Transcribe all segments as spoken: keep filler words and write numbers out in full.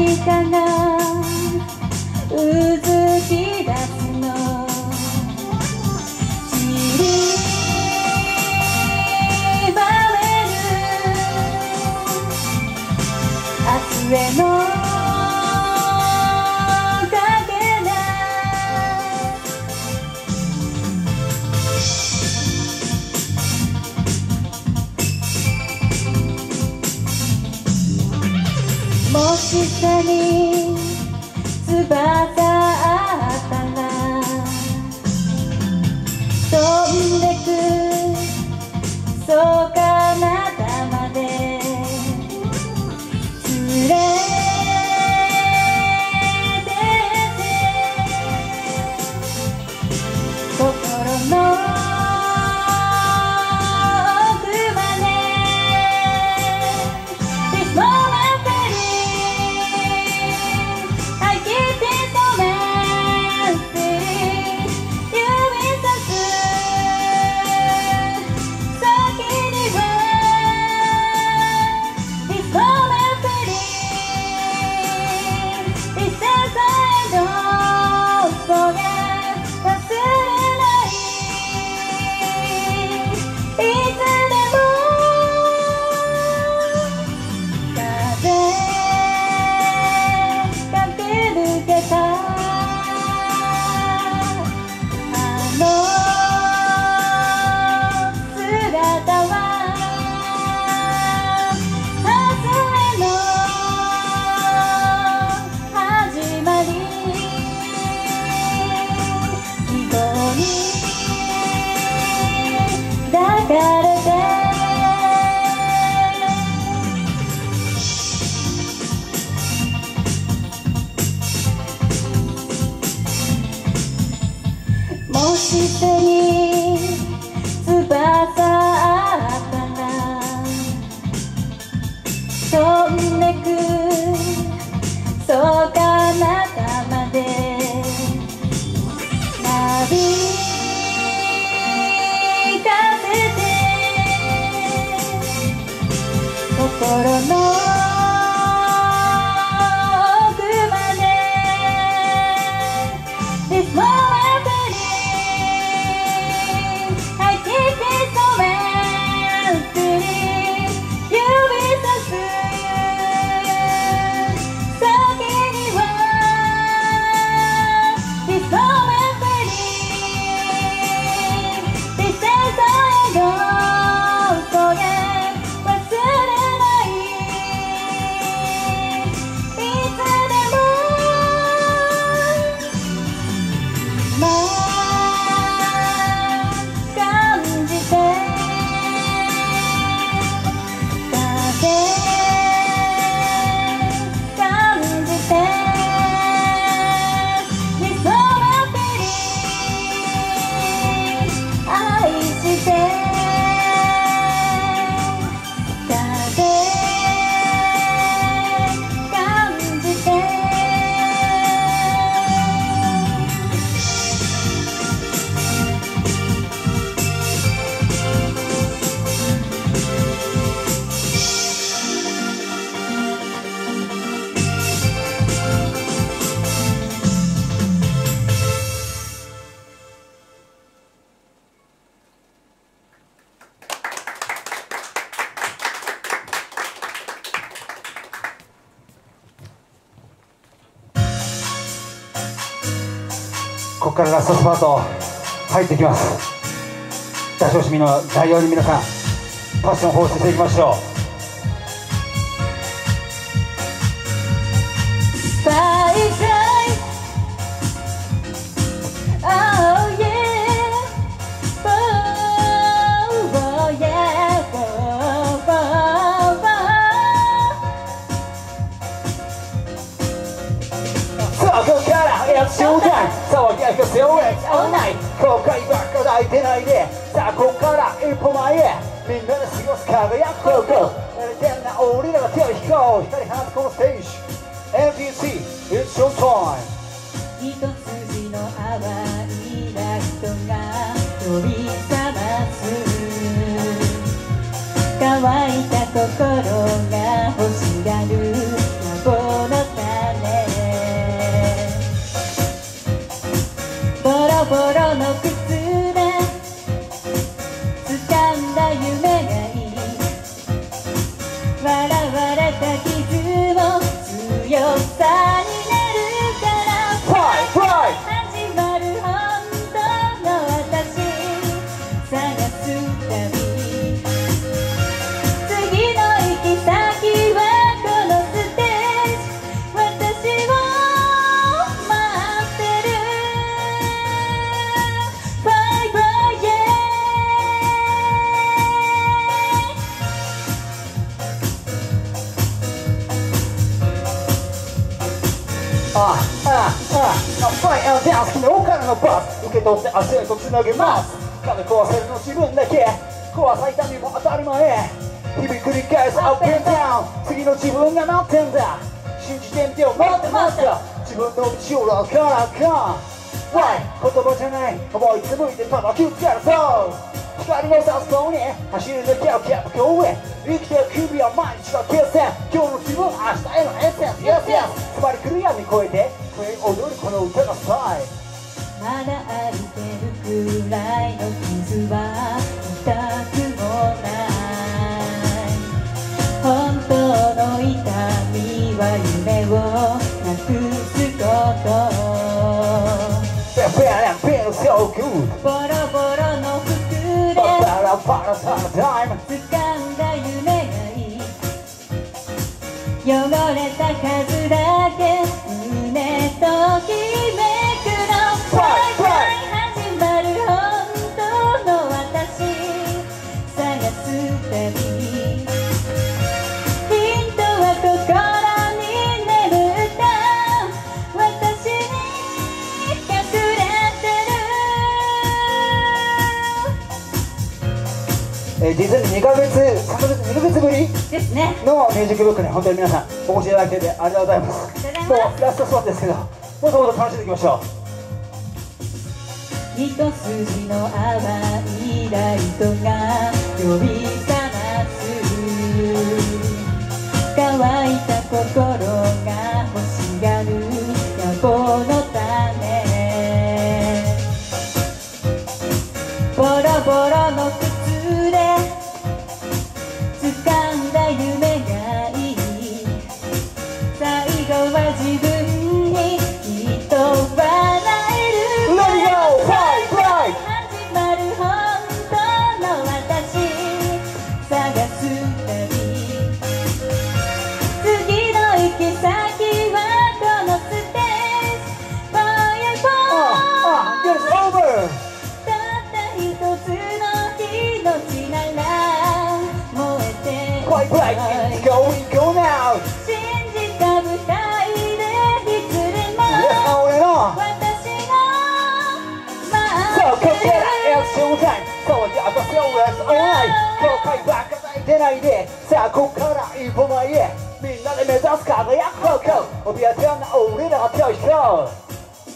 かがうずき出すの散りばめる明日へのもし下に翼あったら飛んでくそうかなたまで連れてって心のもし手に翼あったら飛んでくそうかなたまでなびかせて心の奥まで This moment I keep it so mentally You will so soon 先には This moment This is all I don't forget 忘れないいつでもま感じて風感じて This moment 愛して風感じてここからラストスパート入っていきます。多少市民の代表に皆さんパッションを放出していきましょう。 バイバイ Oh yeah Oh oh yeah Oh oh oh さあここからやっショータイム騒ぎ合いが背負え合わない後悔ばっか抱いてないでさあここから一歩前へみんなで過ごす輝く高校やりてんな俺らが手を引こう光放つこのステージ エムディーシー It's show time 一筋の淡いラストが飛び覚ます乾いた心が欲しがる野望の夢がいい笑われた傷も強さになるからファイファイ始まる本当の私探す旅次の行き先はこのステージ私を待ってるバイバイイエああああファイアンダンス昨日からのバス受け取って明日へとつなげます壁壊せるの自分だけ壊されたにも当たり前日々繰り返すアップエンダウン次の自分が待ってんだ信じてみてよもっともっと自分の道を楽からか Why 言葉じゃない思い紡いでただ気づかるそう光の差す方に走り抜けをキャップ公園生きてる日々は毎日が決戦今日の自分明日へのエッセンス Yes yes つまり来る闇越えて増え踊るこの歌がさえまだ歩けるくらいの傷は痛くもない本当の痛みは夢をなくすこと Bad and feeling so good ボロボロの服でパラパラサラタイム掴んだ夢がいい汚れた数だけ胸ときめくの Right, right 始まる本当の私探す旅ヒントは心に眠った私に隠れてるえー、実ににかげつ、さんかげつ、にかげつぶりですねのミュージックブックに本当に皆さんお越しいただいててありがとうございますありがとうございますもうラストスパートですけどもっともっと楽しんでいきましょう一筋の淡いライトが呼び覚ます乾いた心が欲しがる野望の種ボロボロの靴で掴んだ夢がいい最後は自分にきっと笑える Let it go! Right, right! 始まる本当の私探す旅次の行き先はこのステージ Ah, ah, Fireball it's over! たった一つの命なら燃えて Quite right! Go, we go now! 信じた舞台でいつでも Let's go it on! 私の So, ここからIt's showtime! そうじゃあ、私は Let's all night! 後悔ばっか泣いてないでさあ、ここから一歩前へみんなで目指す輝く方向怯えてんな俺らが手を引こう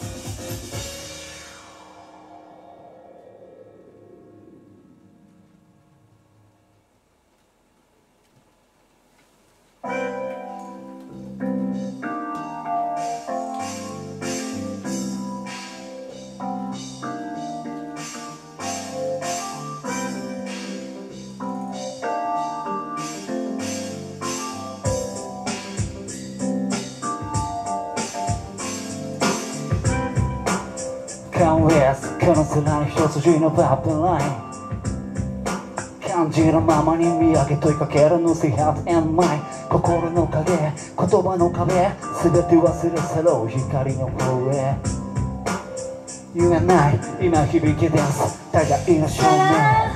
Come with この空に一筋のバブルライン感じるままに見上げ問いかけるの See heart and mind 心の影言葉の壁全て忘れ去ろう光の方へ言えない今響き出す互いの証明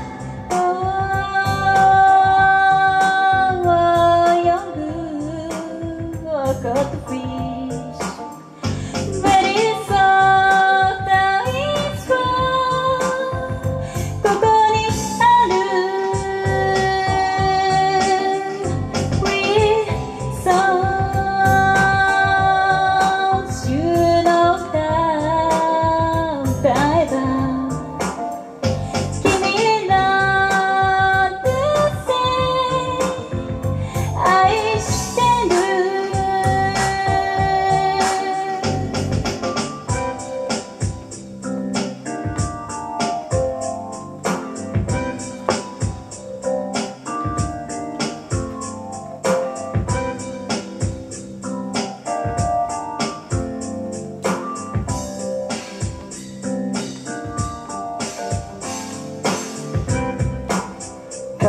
君の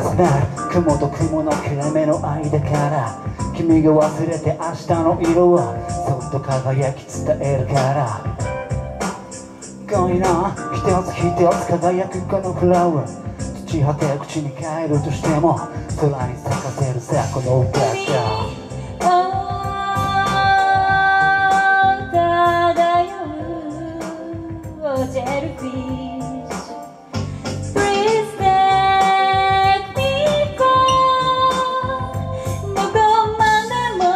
重なる雲と雲の切れ目の間から君が忘れて明日の色はそっと輝き伝えるから恋の一つ一つ輝くこのフラワー土果て口に帰るとしても空に咲かせるさこの歌さ漂うジェルフィッシュ Please take me far どこまでも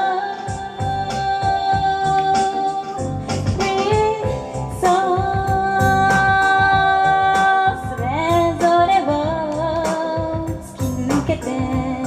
Please so それぞれを突き抜けて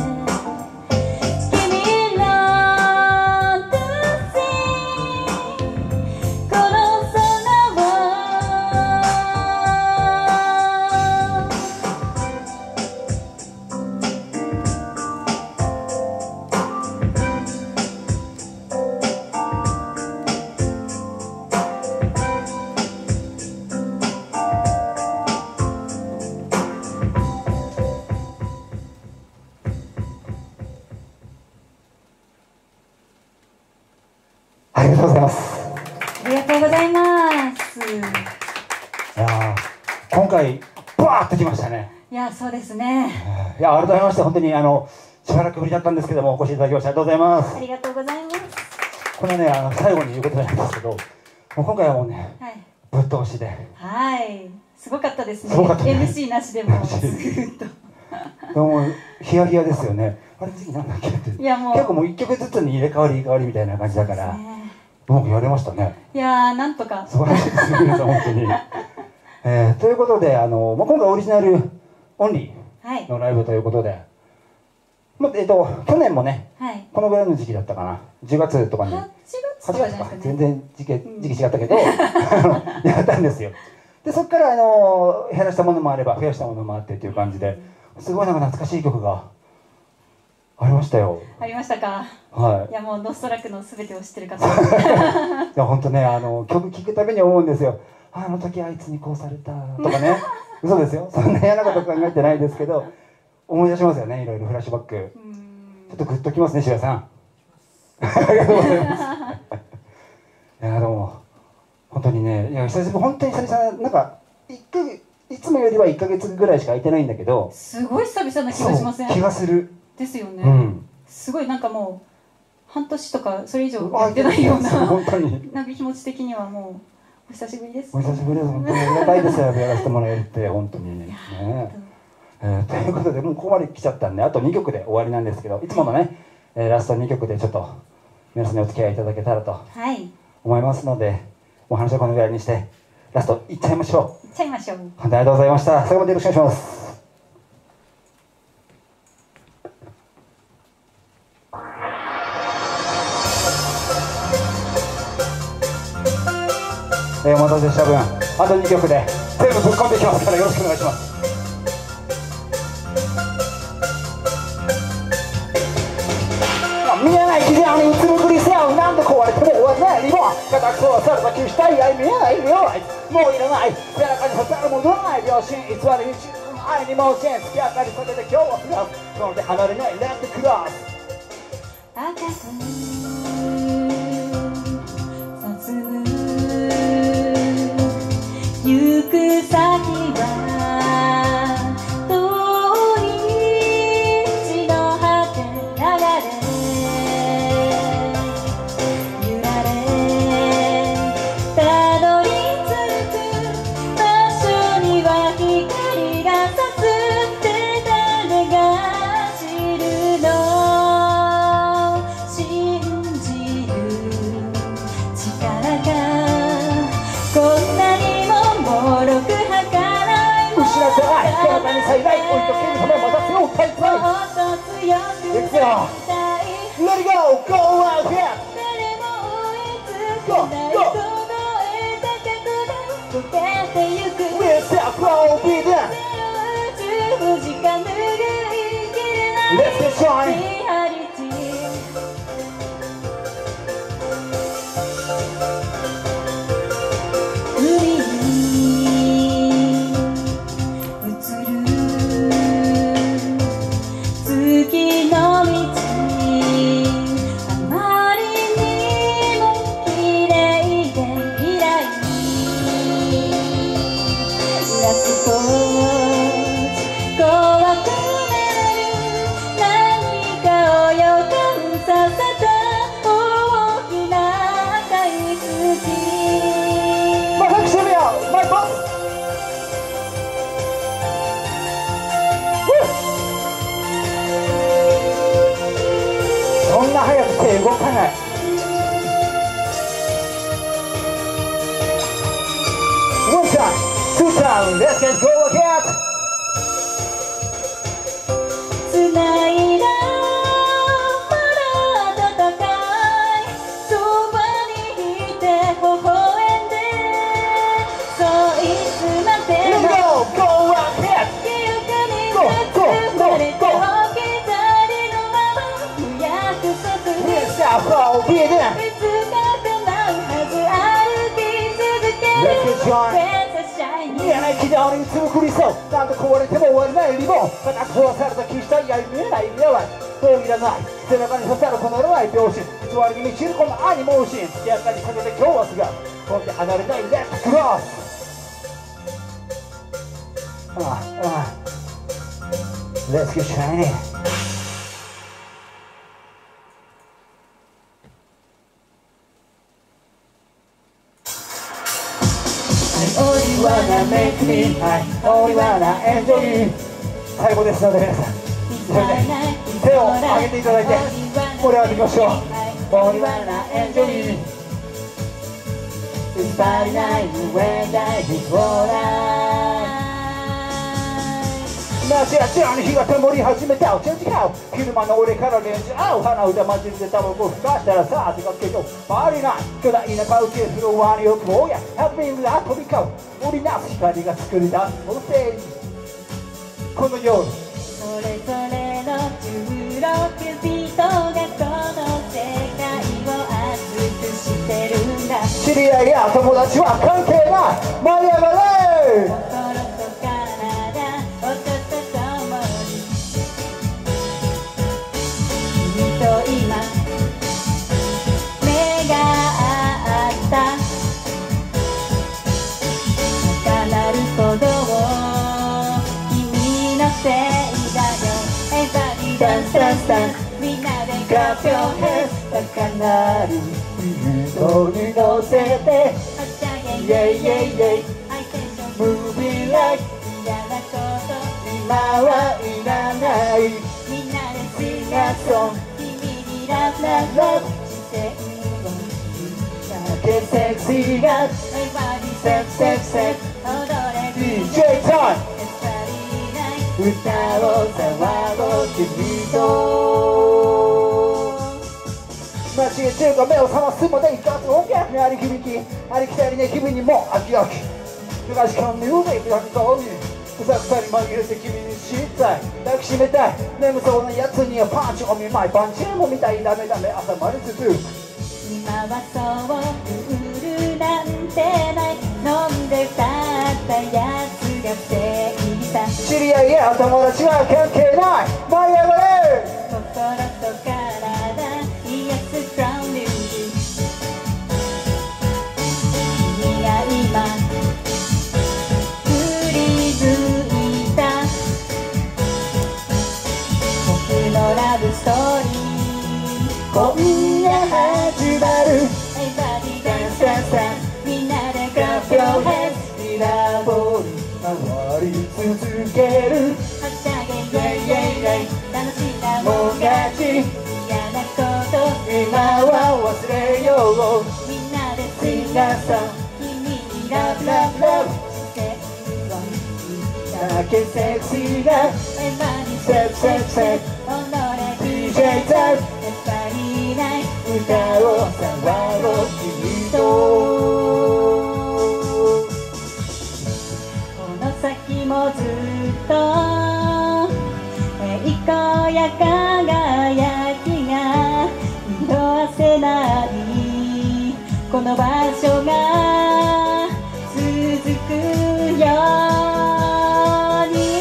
ありがとうございます。 ありがとうございます。 いやー今回バーッときましたね。 いやそうですね。 いや改めまして本当にあのしばらくぶりだったんですけどもお越しいただきましてありがとうございます。 ありがとうございます。 このねあの最後に言うことなんですけどもう今回はもうね、はい、ぶっ通しではいすごかったですね。 すごかったねエムシー なしでもずーっとでもヒヤヒヤですよね。あれ次なんだっけって。いやもう結構もういっきょくずつに入れ替わり入れ替わりみたいな感じだから、ね、うまくやれましたね。 いやーなんとか素晴らしいです皆さん本当に、えー、ということであの、まあ、今回オリジナルオンリーのライブということで、はいまあえー、と去年もね、はい、このぐらいの時期だったかなじゅうがつとかにはちがつか全然時期時期違ったけどやったんですよ。でそこからあの減らしたものもあれば増やしたものもあってっていう感じですごいなんか懐かしい曲がありましたよ。 ありましたか。はい。いやもうノストラックのすべてを知ってる方。いや本当ねあの曲聴くたびに思うんですよ。あの時あいつにこうされたとかね。嘘ですよ。そんな嫌なこと考えてないですけど思い出しますよねいろいろフラッシュバック。ちょっとグッときますねしゅやさん。ありがとうございます。いやでも本当にねいや久しぶり本当に久々なんかいっかげついつもよりはいっかげつぐらいしか空いてないんだけど。 すごい久々な気がしません？ 気がする。 ですよね、うん、すごいなんかもう半年とかそれ以上やってないような本当になんか気持ち的にはもうお久しぶりです。 お久しぶりです。本当にありがたいですよやらせてもらえるって本当にね。えー、ということでもうここまで来ちゃったんであとにきょくで終わりなんですけどいつものね、えー、ラストにきょくでちょっと皆さんにお付き合いいただけたらと思いますので、はい、お話はこのぐらいにしてラストいっちゃいましょう。 いっちゃいましょう。 本当にありがとうございました。最後までよろしくお願いします。えー、お待たせした分あとにきょくで全部ぶっ込んでいきますからよろしくお願いします。見えない傷にうつむくりせよなんで壊れても終わらないリボン固くそうされた旧死体愛見えないリオライズもういらない背中に刺さるものない秒針偽りに沈む愛にもうチェン月明かり下げて今日はフランスその手離れないレッドクロス赤くさつむ行く先は遠い地の果て流れ揺られたどり着く場所には光が差すって誰が知るの信じる力がこんなにももろく体に幸い置いとけるためまた強く大会もっと強くいくよ Let it go! Go out here! 誰も追いつかない凍えた角が溶けてゆく We're so forbidden 宇宙時間拭いきれない Let's get shine! リアリティ海に映るて動かない。One time, two time, let's get go again. つないだまだ暖かいそばにいて微笑んでそういつまでも Go, go again. 記憶に包まれて置き去りのまま不約束に Let's go, be there. いつか叶うはず歩き続ける Let's get join. 見えない軌道に続く理想なんと壊れても終わらないリボンまた壊された気したいや見えない未来はもういらない背中に刺さるこの弱い秒針偽りに満ちるこの愛に盲信月明かりかけて今日はすがこんで離れない Let's cross ああ Let's get shiny Only wanna make me high Only wanna enjoy you 最後ですので皆さん手を上げていただいて盛り上がっていきましょう Only wanna enjoy you It's Friday night when I hit all night なぜやちらに火が灯り始めたチェンジカウ昼間の俺からレンジ合う鼻歌混じりでタバコ吹かしたらさあ出かけよう周りない巨大なパウチフロアに置く坊やハッピーが飛び交う織りなす光が作り出すこのステージこの夜それぞれのじゅうろくビートがこの世界を熱くしてるんだ知り合いや友達は関係ない舞い上がれ心と体音とともに君と今目が合った高鳴る鼓動君のせいだよ Everybody dance dance dance みんなで Clap your hands 高鳴るビートに乗せてはしゃげ Yeah yeah yeah High tension moving like 嫌なこと今はいらないみんなで Sing a song 君に Love love love 視線をだけセクシーが Everybody step step step 踊れディージェー タイム歌を騒ごう君と間違えてるか目を覚ますまで一発音楽にあり響きありきたりね君にも飽き飽き昔からミュージックだったのにうさくさに紛れて君に知りたい抱きしめたい眠そうなやつにはパンチお見舞いパンチもみたいダメダメ朝まで続く今はそうルールなんてない飲んで歌ったやつが正義さ知り合いや友達は関係ない舞い上がれ心と体癒すクラウンミュージック君が今振り向いた僕のラブストーリー今夜始まる Everybody dance dance dance みんなで Clap your hands ミラーボール回り続けるはしゃげ Yeah yeah yeah 楽しんだもん勝ち嫌なこと今は忘れようみんなで Sing a song 君に Love love love 視線をだけセクシーな Everybody Step step step 踊れディージェー タイム Everybody night 歌を騒ごう君とこの先もずっと栄光や輝きが色あせないこの場所が続くように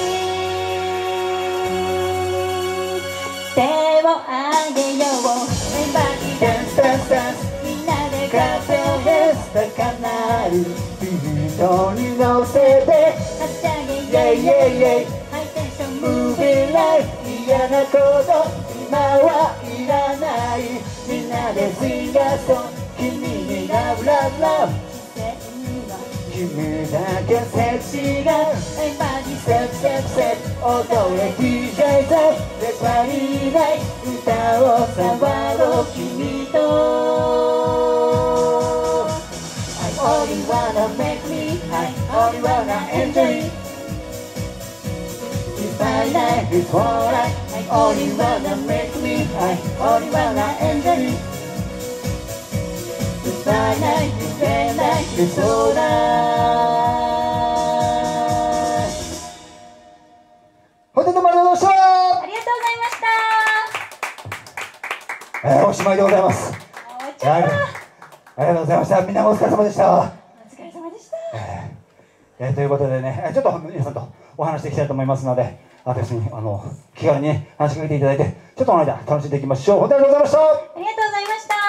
手を上げよう Everybody dance dance dance みんなで Clap your hands 高鳴るビートに乗せてはしゃげ Yeah yeah yeah High tension Moving like 嫌なこと今はいらないみんなで Sing a song 君に Love love love 君だけセクシーが Everybody Step step step 踊れ ディージェー ザレパリーナイ歌を騒ごう君 Friday night is alright. I only wanna make me high. Only wanna enjoy it. Friday night is Friday night is alright. 本日もありがとうございました。 ありがとうございました。 えー、おしまいでございます。 終わっちゃった。 ありがとうございました。みんなもお疲れ様でした。 お疲れ様でした。 えーえー、ということでね、ちょっと皆さんとお話していきたいと思いますので、私にあの気軽に、ね、話しかけていただいて、ちょっとの間楽しんでいきましょう。本当にありがとうございました。 ありがとうございました。